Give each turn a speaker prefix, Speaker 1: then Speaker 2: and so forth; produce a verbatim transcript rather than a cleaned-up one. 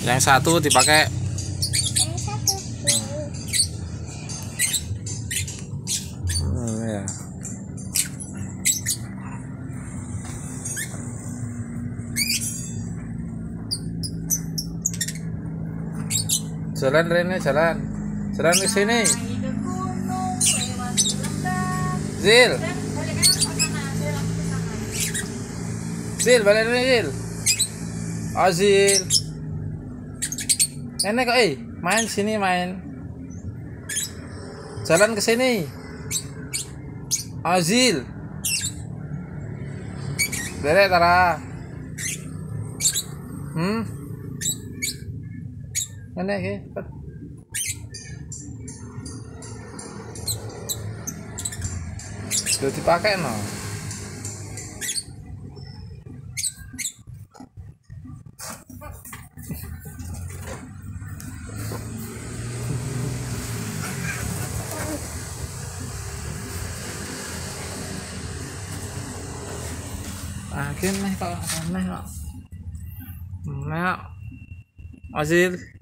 Speaker 1: Yang satu dipakai.
Speaker 2: Yang satu.
Speaker 1: Hmm, ya. Jalan Rene, jalan. Jalan ke sini. Zil. Zil, balik ini Zil. Oh Zil. Nenek kok eh main sini main. Jalan ke sini. Oh Zil. Balik Tara. Hmm. Nenek ke. Sudah dipakai no. Ah, kini kok aneh kok. Nah, Azil.